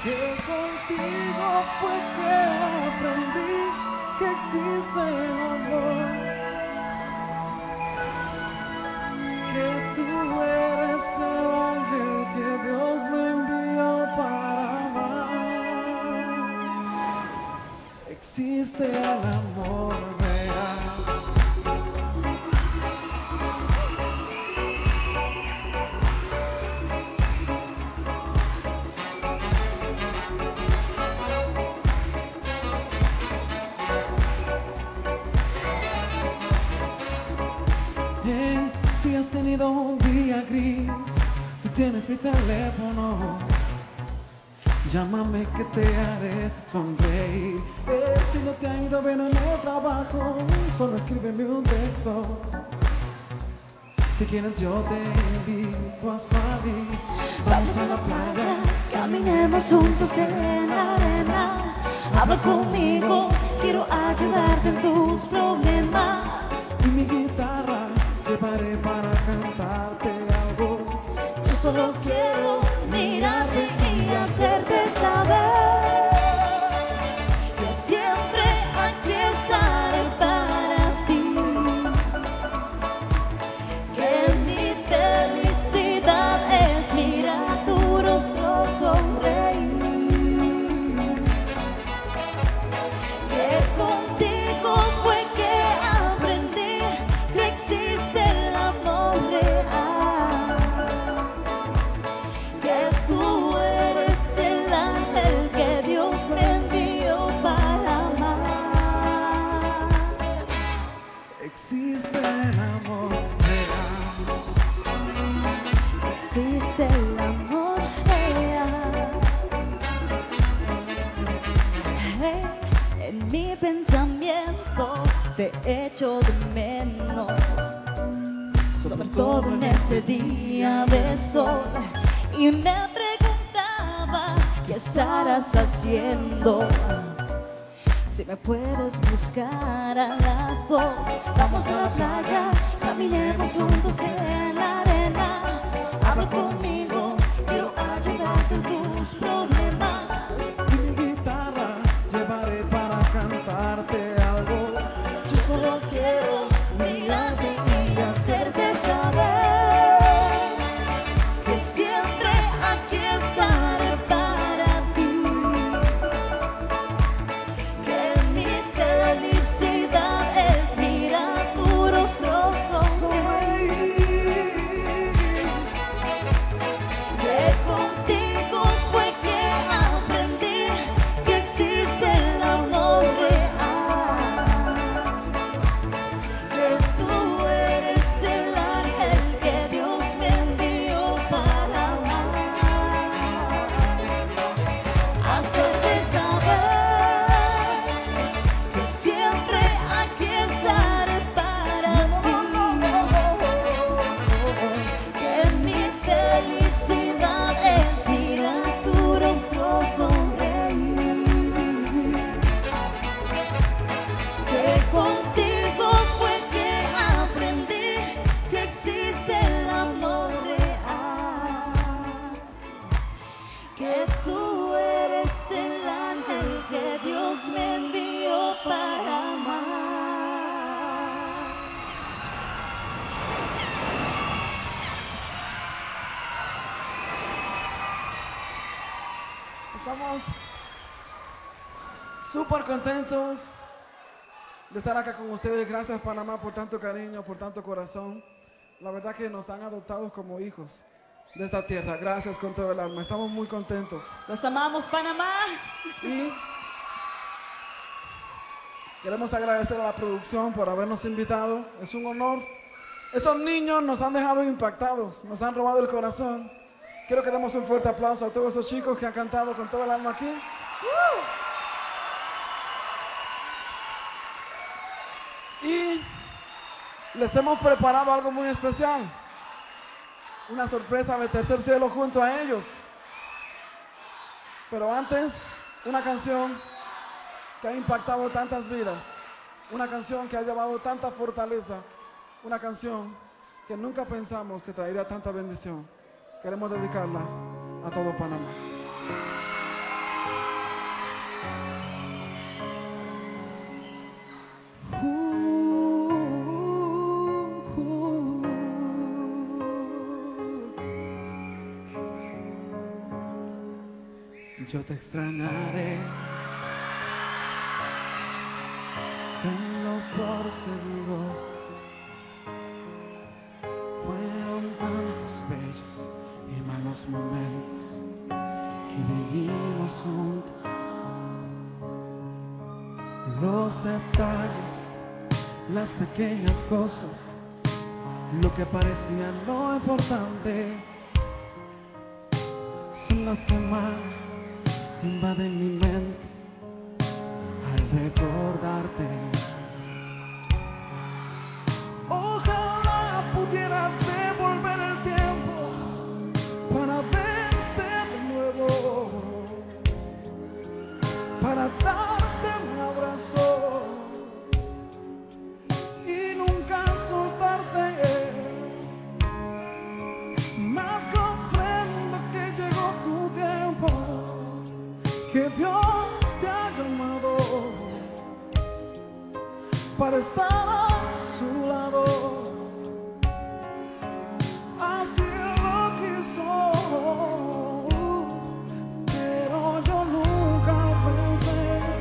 que contigo fue que aprendí que existe el amor, que tú eres el ángel que Dios me envió para amar. Existe el amor real. Si has tenido un día gris, tú tienes mi teléfono. Llámame que te haré sonreír. Si no te ha ido bien en el trabajo, solo escríbeme un texto. Si quieres yo te invito a salir. Vamos a la playa, caminemos juntos en la arena. Habla conmigo, quiero ayudarte en tus problemas. Y mi guitarra llevaré para cantarte algo. Yo solo quiero mirarte y hacerte saber que siempre aquí estaré para ti, que mi felicidad es mirar tu rostro sonreír, que contigo fue que aprendí que existe el amor real, que tú eres el ángel que Dios me envió para amar. Existe el amor real. Existe el amor real. Hey, en mi pensamiento te echo de menos, sobre todo en ese día de sol, y me preguntaba qué estarás haciendo. Si me puedes buscar a las 2, vamos a la playa, caminemos juntos en la arena. Habla conmigo, quiero ayudarte en tus problemas. Y mi guitarra llevaré para cantarte algo. Yo solo quiero mirarte y hacerte saber que siempre aquí estaré para ti, que mi felicidad es mirar tu rostro sonreír, que contigo fue que aprendí que existe el amor real, que tú eres el ángel que Dios me envió para amar, hacerte saber que siempre aquí estaré para ti, que mi felicidad es mirar tu rostro sonreír, que contigo fue que aprendí que existe el amor real, que tú eres el ángel que Dios me envió para amar. Estamos súper contentos de estar acá con ustedes. Gracias, Panamá, por tanto cariño, por tanto corazón. La verdad que nos han adoptado como hijos de esta tierra. Gracias con todo el alma. Estamos muy contentos. Los amamos, Panamá. Y queremos agradecer a la producción por habernos invitado. Es un honor. Estos niños nos han dejado impactados, nos han robado el corazón. Quiero que demos un fuerte aplauso a todos esos chicos que han cantado con todo el alma aquí. Y les hemos preparado algo muy especial. Una sorpresa de Tercer Cielo junto a ellos. Pero antes, una canción que ha impactado tantas vidas. Una canción que ha llevado tanta fortaleza. Una canción que nunca pensamos que traería tanta bendición. Queremos dedicarla a todo Panamá. Yo te extrañaré, tenlo por seguro. Fueron tantos bellos y malos momentos que vivimos juntos. Los detalles, las pequeñas cosas, lo que parecía lo importante, son las que más invaden mi mente al recordarte. Ojalá pudiera devolver el tiempo para verte de nuevo, para darte un abrazo y nunca soltarte. Más comprendo que llegó tu tiempo, que Dios te ha llamado para estar a su lado. Así lo quiso, pero yo nunca pensé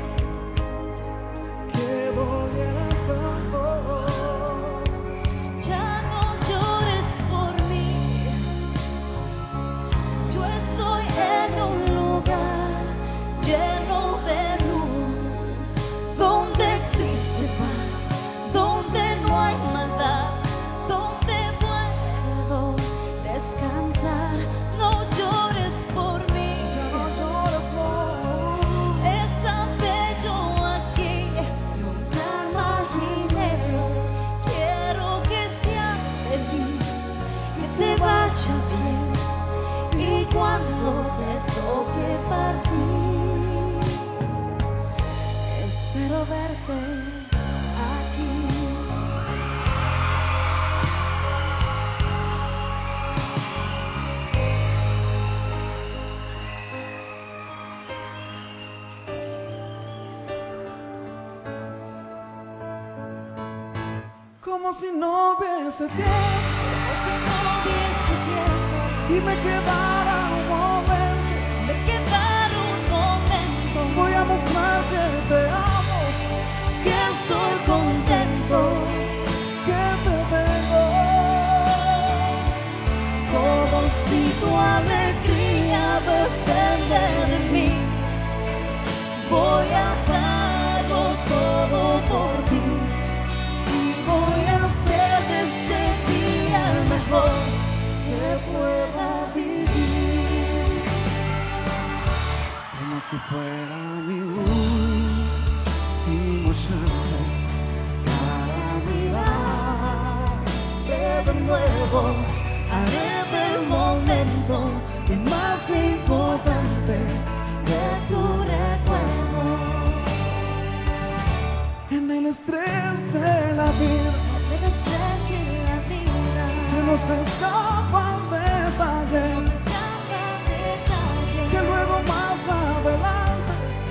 que doliera tanto. Ya no llores por mí, yo estoy en un lugar lleno de luz, donde existe paz, donde no hay maldad, donde puedo descansar. No llores por mí, Ya no llores, no. es tan bello aquí, nunca imaginé. Quiero que seas feliz, que te vaya bien, y cuando te toque partir, espero verte aquí. Como si no hubiese tiempo Si no hubiese tiempo, y me quedara un momento, me quedara un momento, voy a mostrar que te amo, que estoy contento, que te tengo. como si tu alegría depende de mí. Voy a darlo todo por ti y voy a hacer de este día el mejor que pueda vivir. Como si fuera mi último chance para mirarte de nuevo. Haré del momento el más importante de tu recuerdo. En el estrés de la vida Del estrés y la vida se nos escapan detalles escapa detalle. que luego más adelante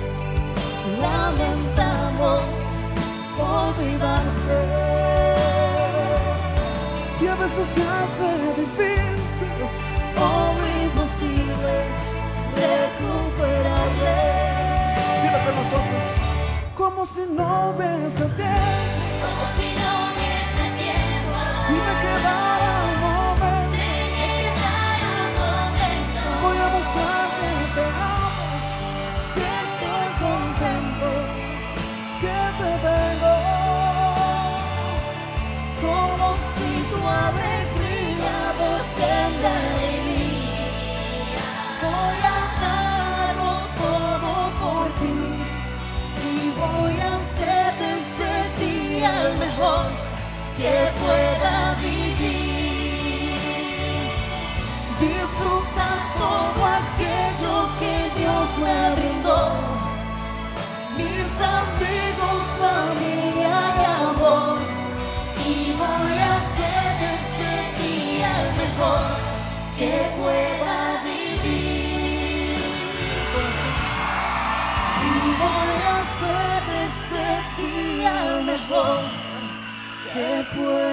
Lamentamos olvidarse. y a veces se hace difícil O imposible recuperarle. Dilo con nosotros. Como si no hubiese tiempo Como si no hubiese tiempo, y me quedara un momento, me quedara un momento. voy a mostrar que te amo, que estoy contento, que te tengo. Como si tu alegría depende de mí. Voy a darlo todo por ti y voy a hacer de este día el mejor que pueda vivir. Disfrutar todo aquello que Dios me brindó, mis amigos, familia y amor. Y voy a hacer de este día el mejor que pueda vivir. Y voy a hacer de este día el mejor que pueda